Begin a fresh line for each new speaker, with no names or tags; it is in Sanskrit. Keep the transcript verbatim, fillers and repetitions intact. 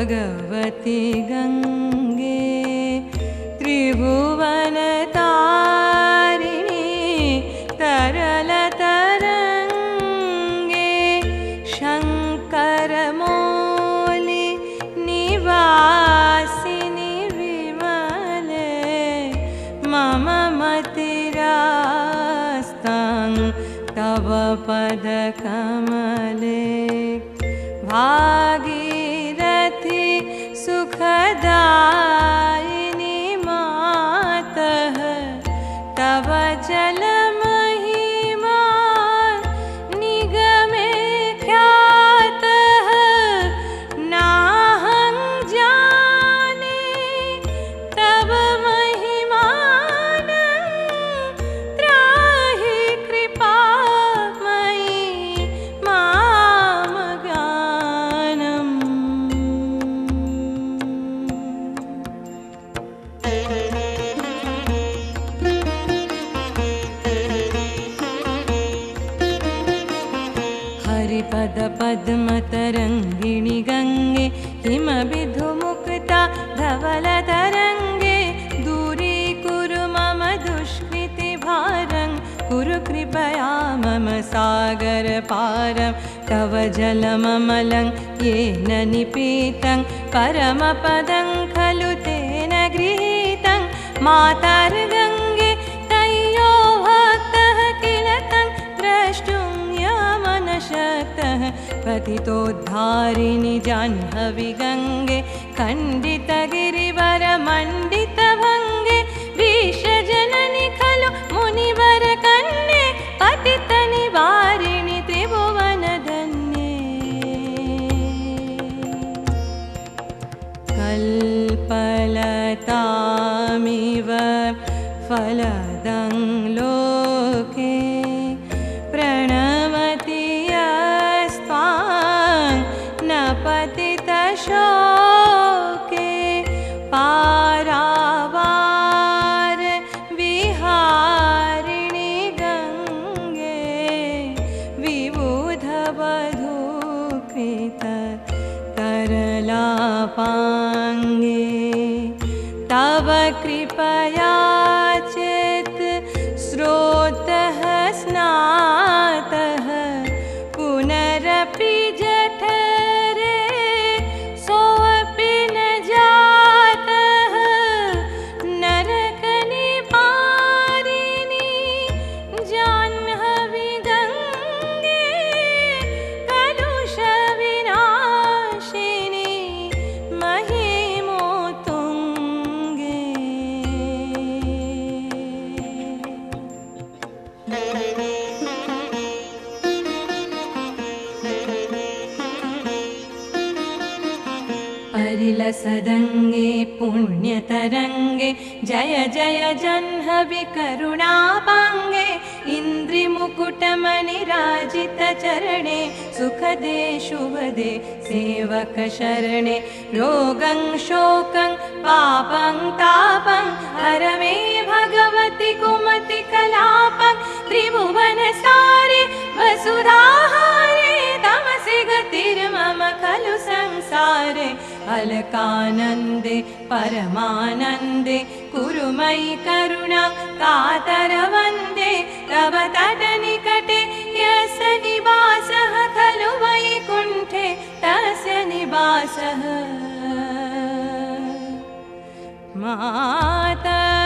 भगवती गंगे त्रिभुवनतारिणी तरल तरंगे शंकर मौली निवासिनी विमले मम मतिरास्तं तव पद कमले भागीरथी सुखदायिनी मातः तव जल महिमा निगमे ख्यातः नाहं जाने तव महिमानं त्राहि कृपामयि मामगानम्। हरिपद पद्मतरङ्गिणि गङ्गे हिमबिधुमुक्ता धवल तरङ्गे दूरीकुरु मम दुष्कृतिभारं कुरु कृपया मम सागर पारं तव जलममलं येन निपीतं परमपदं खलु तेन गृहीतं मातर्गङ्गे तय्यो भक्तः किल तं द्रष्टुं यमनशक्तः पतितोद्धारिणि जाह्नवी गङ्गे खण्डितगिरिवरमण्डितभङ्गे विषजननि खलु मुनिवरकन्ये पतितनिवारिणि त्रिभुवनधन्ये कल्पलतामिव फलदं लोके प्रणमति यस्त्वां न पतितशोके पारावार विहारिणि गङ्गे विबुधवधूकृत तरलापाङ्गे तव कृपया चेत् स्रोतः स्नातः पुनरपि जठरे सोऽपि न जातः नरकनिवारिणि जाह्नवी गङ्गे कलुषविनाशिनी महिमोत्तुङ्गे। परिलसदङ्गे पुण्यतरङ्गे जय जय जाह्नवी करुणापाङ्गे इन्द्रिमुकुटमणिराजितचरणे सुखदे शुभदे सेवकशरणे रोगं शोकं पापं तापं हर मे भगवति कुमतिकलापं त्रिभुवनसारे वसुधाहारे तमसि गतिर्मम खलु संसारे अलकानन्दे परमानन्दे कुरु मयि करुणा कातर वन्दे तव तटनिकटे यस्य निवासः खलु वैकुण्ठे तस्य निवासः माता